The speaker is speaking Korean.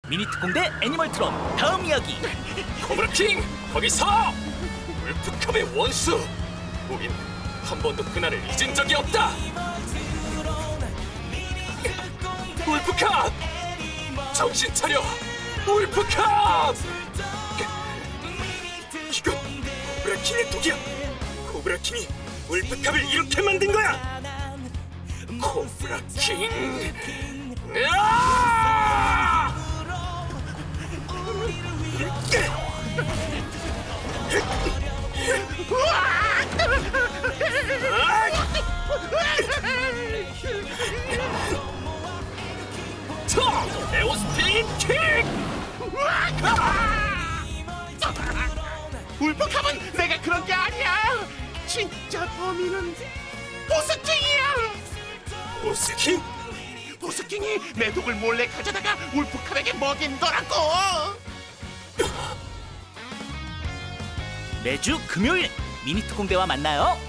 미니특공대 애니멀트론 다음 이야기. 코브라킹, 거기서! 울프캅의 원수! 우린 한 번도 그날을 잊은 적이 없다! 울프캅! 정신 차려! 울프캅! 이건 코브라킹의 독이야! 코브라킹이 울프캅을 이렇게 만든 거야! 코브라킹! 으아! 에어스피드 킥! 울프캅은 내가 그런 게 아니야. 진짜 범인은 보스킹이야. 보스킹? 보스킹이 내 독을 몰래 가져다가 울프캅에게 먹인 거라고. 매주 금요일 미니특공대와 만나요.